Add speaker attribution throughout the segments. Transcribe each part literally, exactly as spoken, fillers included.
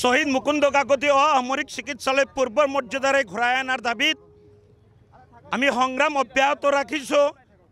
Speaker 1: শহীদ মুকুন্দ কাকতি অসামরিক চিকিৎসালয় পূর্বৰ মৰ্যাদাৰে ঘূৰাই অনাৰ দাবীত আমি সংগ্ৰাম অব্যাহত ৰাখিছোঁ।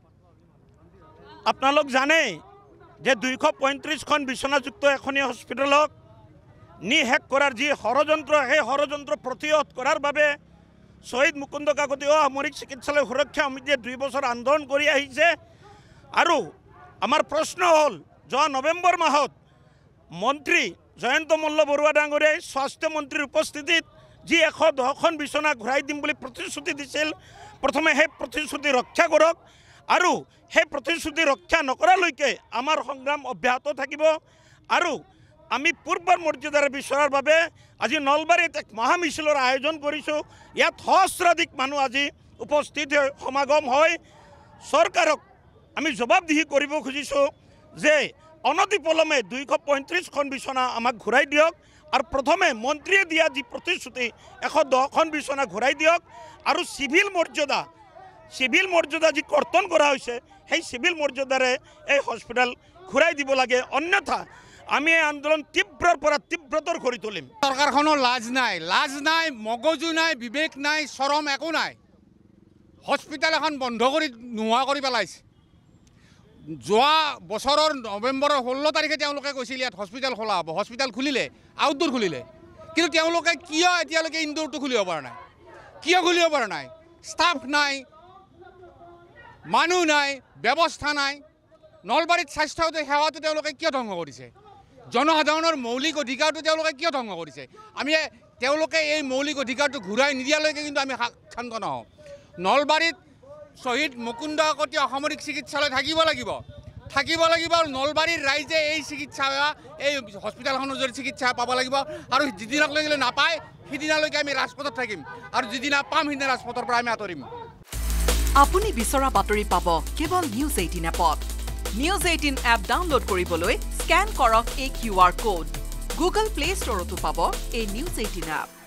Speaker 1: আপোনালোক জানে যে দুইশ পঁয়ত্ৰিশখন বিচনাযুক্ত এখনি হস্পিটেলক নিশেষ কৰাৰ যি ষড়যন্ত্ৰ সেই ষড়যন্ত্ৰ প্ৰতিহত কৰাৰ বাবে শহীদ মুকুন্দ কাকতি অসামৰিক চিকিৎসালয় সুৰক্ষা সমিতিয়ে দুই বছৰ আন্দোলন কৰি আহিছে। আৰু আমাৰ প্ৰশ্ন হ'ল যোৱা নৱেম্বৰ মাহত মন্ত্ৰী জয়ন্ত মল্ল বৰুৱা ডাঙৰীয়াই স্বাস্থ্য মন্ত্ৰীৰ উপস্থিতিত যি এশ দহখন বিচনা ঘূৰাই দিম বুলি প্ৰতিশ্ৰুতি দিছিল, প্ৰথমে সেই প্ৰতিশ্ৰুতি ৰক্ষা কৰক আৰু সেই প্ৰতিশ্ৰুতি ৰক্ষা নকৰালৈকে আমাৰ সংগ্ৰাম অব্যাহত থাকিব। আৰু আমি পূৰ্বৰ মৰ্যাদাৰে বিচৰাৰ বাবে আজি নলবাৰীত এক মহামিছিলৰ আয়োজন কৰিছোঁ। ইয়াত সহস্ৰাধিক মানুহ আজি উপস্থিত হৈ সমাগম হয় চৰকাৰক আমি জবাবদিহি কৰিব খুজিছোঁ যে অনতিপলমে দুইশ পঁয়ত্ৰিশখন বিচনা আমাক ঘূৰাই দিয়ক আৰু প্ৰথমে মন্ত্ৰীয়ে দিয়া যি প্ৰতিশ্ৰুতি এশ দহখন বিচনা ঘূৰাই দিয়ক আৰু চিভিল মৰ্যাদা চিভিল মৰ্যাদা যি কৰ্তন কৰা হৈছে সেই চিভিল মৰ্যাদাৰে এই হস্পিটেল ঘূৰাই দিব লাগে, অন্যথা আমি এই আন্দোলন তীব্ৰৰ পৰা তীব্ৰতৰ কৰি তুলিম।
Speaker 2: চৰকাৰখনৰ লাজ নাই, লাজ নাই, মগজু নাই, বিবেক নাই, চৰম একো নাই। হস্পিটেল এখন বন্ধ কৰি নোহোৱা কৰি পেলাইছে। যোৱা বছৰৰ নৱেম্বৰৰ ষোল্ল তাৰিখে তেওঁলোকে কৈছিল ইয়াত হস্পিটেল খোলা হ'ব, হস্পিটেল খুলিলে, আউটডোৰ খুলিলে, কিন্তু তেওঁলোকে কিয় এতিয়ালৈকে ইনডোৰটো খুলিব পৰা নাই? কিয় খুলিব পৰা নাই? ষ্টাফ নাই, মানুহ নাই, ব্যৱস্থা নাই। নলবাৰীত স্বাস্থ্য সেৱাটো তেওঁলোকে কিয় ধ্বংস কৰিছে? জনসাধাৰণৰ মৌলিক অধিকাৰটো তেওঁলোকে কিয় ধ্বংস কৰিছে? আমি তেওঁলোকে এই মৌলিক অধিকাৰটো ঘূৰাই নিদিয়ালৈকে কিন্তু আমি শান্ত নহওঁ। নলবাৰীত শহীদ মুকুন্দ কাকতি অসামৰিক চিকিৎসালয় থাকিব লাগিব থাকিব লাগিব আৰু নলবাৰীৰ ৰাইজে এই চিকিৎসা সেৱা এই হস্পিটেলখনৰ জৰিয়তে চিকিৎসা পাব লাগিব। আৰু যিদিনালৈকে নাপায় সিদিনালৈকে আমি ৰাজপথত থাকিম আৰু যিদিনা পাম সিদিনা ৰাজপথৰ পৰা আমি আঁতৰিম।
Speaker 3: আপুনি বিচৰা বাতৰি পাব কেৱল নিউজ এইটিন এপত। নিউজ এইটিন এপ ডাউনলোড কৰিবলৈ স্কেন কৰক এই Q R code. Google Play ষ্টৰতো পাব এই নিউজ এইটিন এপ।